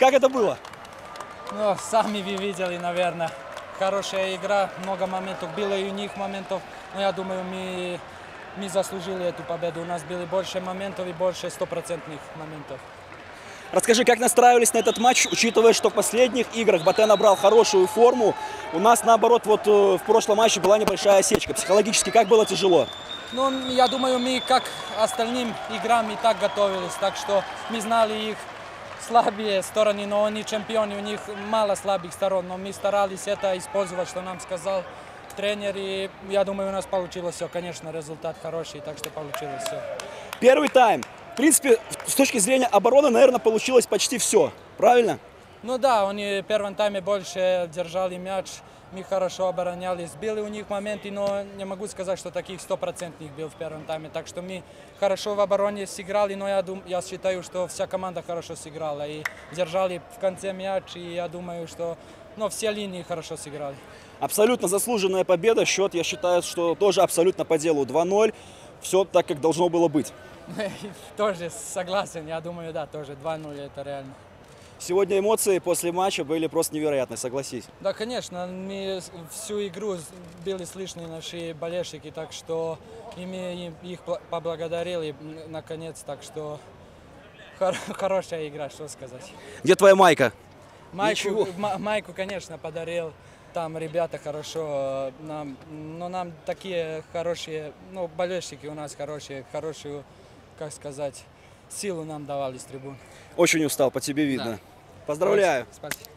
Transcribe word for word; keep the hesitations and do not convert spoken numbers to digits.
как это было? Ну, сами вы видели, наверное. Хорошая игра, много моментов было и у них моментов. Но я думаю, мы, мы заслужили эту победу. У нас было больше моментов и больше стопроцентных моментов. Расскажи, как настраивались на этот матч, учитывая, что в последних играх Батэ набрал хорошую форму. У нас, наоборот, вот в прошлом матче была небольшая осечка. Психологически как было тяжело? Ну, я думаю, мы как остальным играм и так готовились. Так что мы знали их слабые стороны, но они чемпионы, у них мало слабых сторон. Но мы старались это использовать, что нам сказал тренер. И я думаю, у нас получилось все. Конечно, результат хороший, так что получилось все. Первый тайм. В принципе, с точки зрения обороны, наверное, получилось почти все. Правильно? Ну да, они в первом тайме больше держали мяч, мы хорошо оборонялись. Были у них моменты, но не могу сказать, что таких стопроцентных был в первом тайме. Так что мы хорошо в обороне сыграли, но я, дум, я считаю, что вся команда хорошо сыграла. И держали в конце мяч, и я думаю, что ну, все линии хорошо сыграли. Абсолютно заслуженная победа. Счет, я считаю, что тоже абсолютно по делу. два ноль. Все так, как должно было быть. Тоже согласен, я думаю, да, тоже два ноль это реально. Сегодня эмоции после матча были просто невероятные, согласись. Да, конечно, мы всю игру были слышны наши болельщики, так что и мы их поблагодарили наконец, так что хор хорошая игра, что сказать. Где твоя майка? Майку, майку, конечно, подарил. Там ребята хорошо, нам, но нам такие хорошие, ну, болельщики у нас хорошие, хорошую, как сказать, силу нам давали с трибун. Очень устал, по тебе видно. Да. Поздравляю. Спасибо.